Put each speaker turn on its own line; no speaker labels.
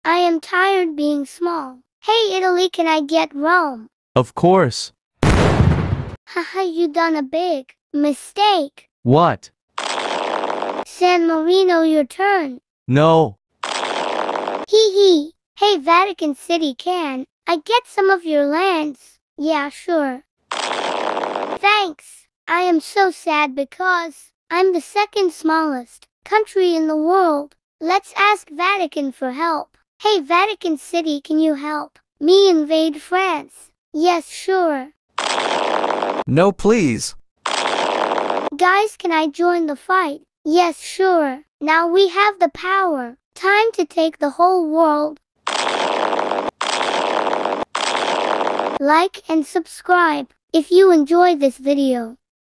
I am tired being small. Hey Italy, can I get Rome?
Of course.
Haha, you done a big mistake.
What?
San Marino, your turn.
No.
Hee hee. Hey Vatican City, can I get some of your lands? Yeah, sure. Thanks. I am so sad because I'm the second smallest country in the world. Let's ask Vatican for help. Hey Vatican City, can you help me invade France? Yes, sure.
No, please.
Guys, can I join the fight? Yes, sure. Now we have the power. Time to take the whole world. Like and subscribe if you enjoyed this video.